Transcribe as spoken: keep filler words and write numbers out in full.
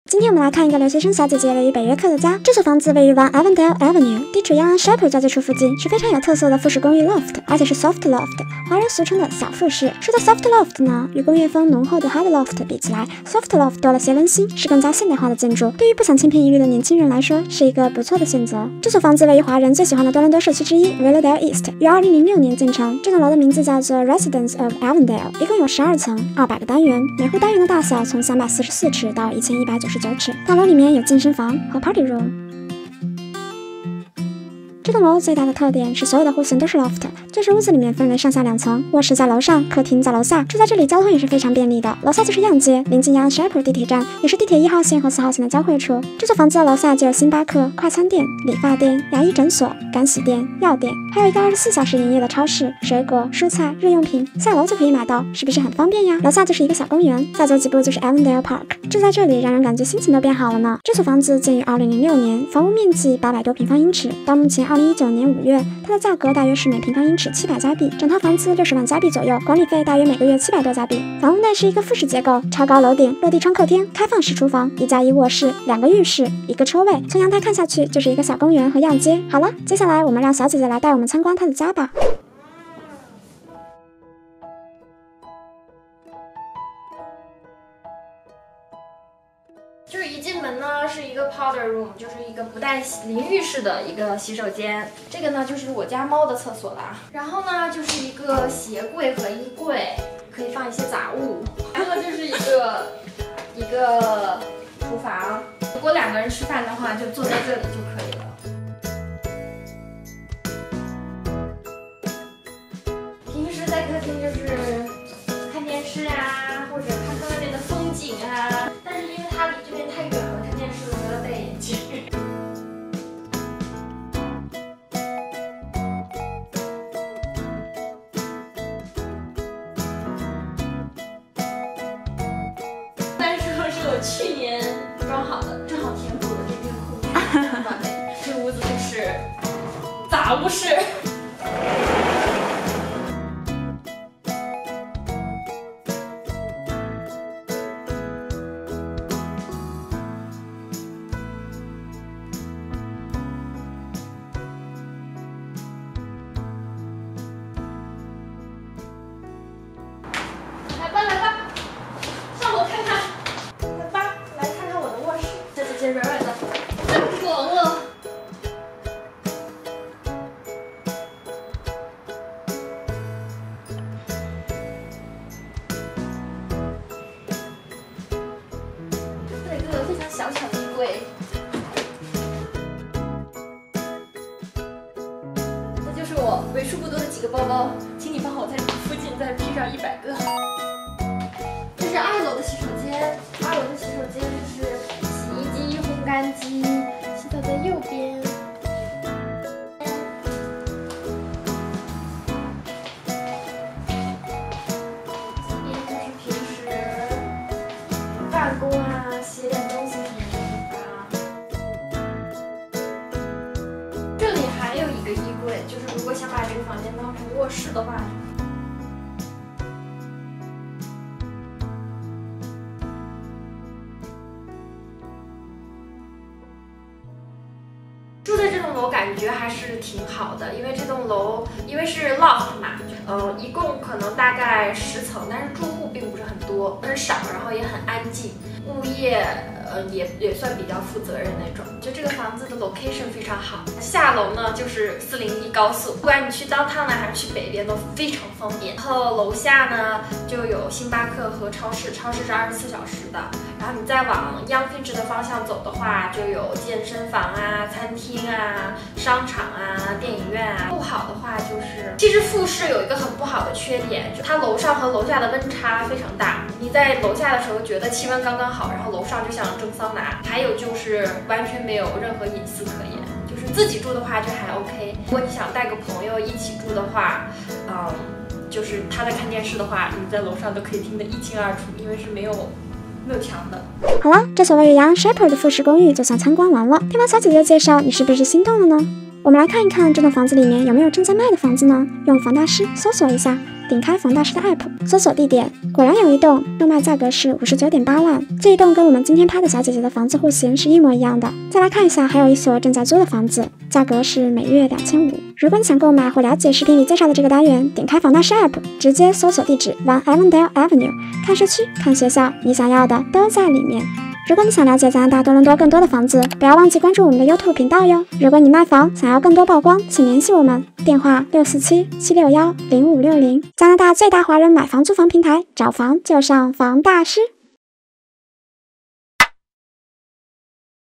今天我们来看一个留学生小姐姐位于北约克的家。这所房子位于 One Avondale Avenue， 地处 Yonge and Sheppard 交界处附近，是非常有特色的复式公寓 loft， 而且是 soft loft， 华人俗称的小复式。说到 soft loft 呢，与工业风浓厚的 hard loft 比起来 ，soft loft 多了些温馨，是更加现代化的建筑。对于不想千篇一律的年轻人来说，是一个不错的选择。这所房子位于华人最喜欢的多伦多社区之一 Willowdale East， 于二零零六年建成。这栋楼的名字叫做 Residence of Avondale， 一共有十二层，二百个单元，每户单元的大小从三百四十四尺到一千一百九十九尺。大楼里面有健身房和 party room。这栋楼最大的特点是所有的户型都是 loft， 就是屋子里面分为上下两层，卧室在楼上，客厅在楼下。住在这里交通也是非常便利的，楼下就是样街，临近 Yonge and Sheppard 地铁站，也是地铁一号线和四号线的交汇处。这座房子的楼下就有星巴克、快餐店、理发店、牙医诊所、干洗店、药店，还有一个二十四小时营业的超市，水果、蔬菜、日用品下楼就可以买到，是不是很方便呀？楼下就是一个小公园，再走几步就是 Avondale Park。住在这里让人感觉心情都变好了呢。这所房子建于二零零六年，房屋面积八百多平方英尺，到目前二零一九年五月，它的价格大约是每平方英尺七百加币，整套房子六十万加币左右，管理费大约每个月七百多加币。房屋内是一个复式结构，超高楼顶，落地窗客厅，开放式厨房，一加一卧室，两个浴室，一个车位，从阳台看下去就是一个小公园和样街。好了，接下来我们让小姐姐来带我们参观她的家吧。 就是一进门呢，是一个 powder room， 就是一个不带淋浴式的一个洗手间。这个呢，就是我家猫的厕所啦。然后呢，就是一个鞋柜和衣柜，可以放一些杂物。然后就是一个一个厨房。如果两个人吃饭的话，就坐在这里就可以了。平时在客厅就是看电视啊，或者看看外面的风景啊。但是因为它离这边太远了，看电视我要戴眼镜。但是是我去年装好的，正好填补了这边空间，很完美。这屋子就是杂物室。来吧来吧，上楼看看。来吧，来看看我的卧室。这这这软软的，太爽了。这一个非常小巧的衣柜。这就是我为数不多的几个包包，请你帮我在附近再批上一百个。这是二楼的洗手间，二楼的洗手间就是洗衣机、烘干机，洗澡在右边。这边就是平时办公啊、写点东西什么的地方。这里还有一个衣柜，就是如果想把这个房间当成卧室的话。住在这栋楼感觉还是挺好的，因为这栋楼因为是 loft 嘛，呃，一共可能大概十层，但是住户并不是很多，很少，然后也很安静，物业呃也也算比较负责任那种。就这个房子的 location 非常好，下楼呢就是四零一高速，不管你去 downtown 呢还是去北边都非常方便。然后楼下呢就有星巴克和超市，超市是二十四小时的。然后你再往 Yonge 的方向走的话，就有健身房啊、餐厅啊、商场啊、电影院啊。不好的话就是，其实复式有一个很不好的缺点，就它楼上和楼下的温差非常大。你在楼下的时候觉得气温刚刚好，然后楼上就像蒸桑拿。还有就是完全没有任何隐私可言。就是自己住的话就还 OK， 如果你想带个朋友一起住的话，嗯，就是他在看电视的话，你在楼上都可以听得一清二楚，因为是没有。没有墙的。 好了，这所位于 Yonge and Sheppard 的复式公寓就算参观完了。听完小姐姐的介绍，你是不是心动了呢？ 我们来看一看这栋房子里面有没有正在卖的房子呢？用房大师搜索一下，点开房大师的 app， 搜索地点，果然有一栋，入卖价格是五十九点八万。这一栋跟我们今天拍的小姐姐的房子户型是一模一样的。再来看一下，还有一所正在租的房子，价格是每月两千五。如果你想购买或了解视频里介绍的这个单元，点开房大师 app， 直接搜索地址 One Avondale Avenue， 看社区、看学校，你想要的都在里面。如果你想了解加拿大多伦多更多的房子，不要忘记关注我们的 YouTube 频道哟。如果你卖房想要更多曝光，请联系我们，电话六四七七六一零五六零。加拿大最大华人买房租房平台，找房就上房大师。